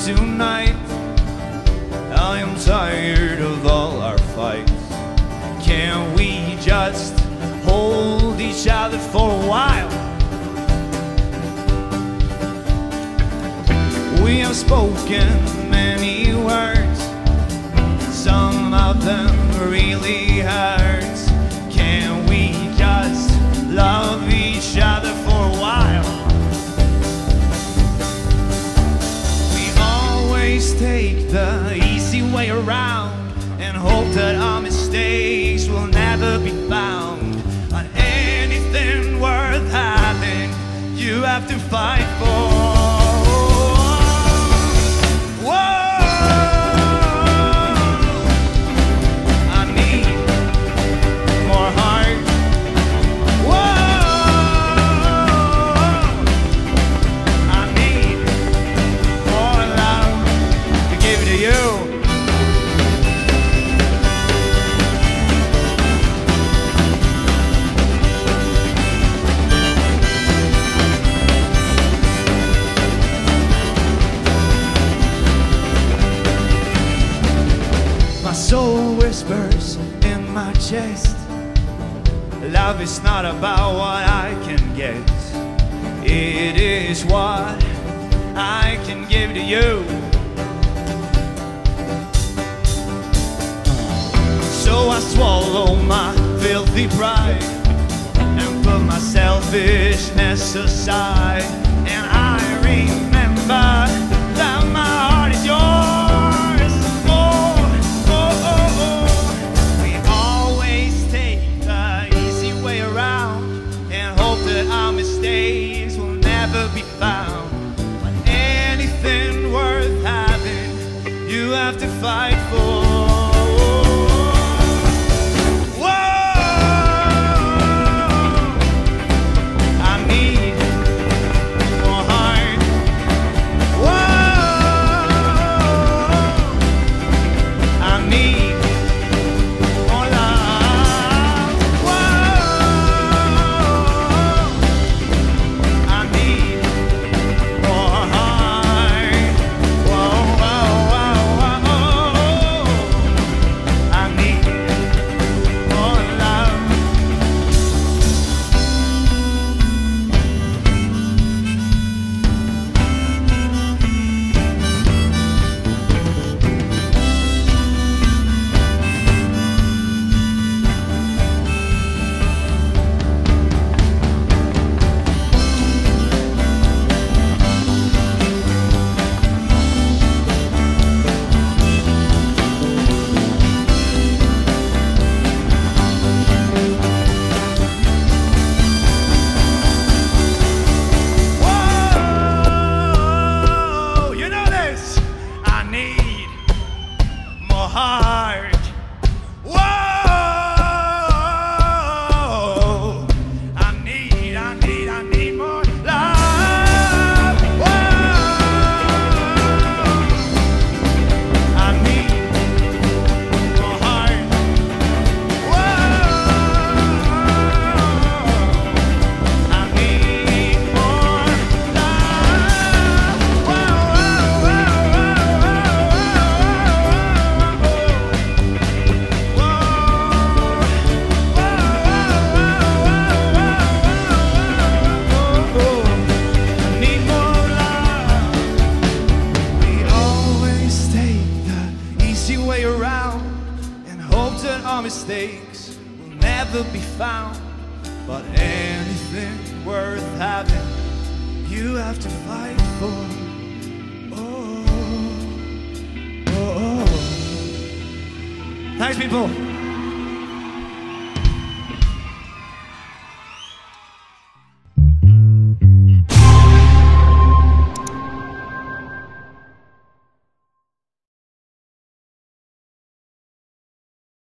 tonight. I am tired of all our fights. Can we just hold each other for a while? We have spoken many words, some of them really hurts. Can we just love each other for a while? We always take the easy way around and hope that our mistakes will never be found. On anything worth having, you have to fight for. My soul whispers in my chest, love is not about what I can get, it is what I can give to you. So I swallow my filthy pride and put my selfishness aside, and I remember that my heart is yours. Our mistakes will never be found. But anything worth having, you have to fight for. Heart. Whoa, I need more love. Whoa, I need more heart. Whoa, I need more love. Way around and hope that our mistakes will never be found. But anything worth having, you have to fight for. Oh, oh, oh. Thanks, people.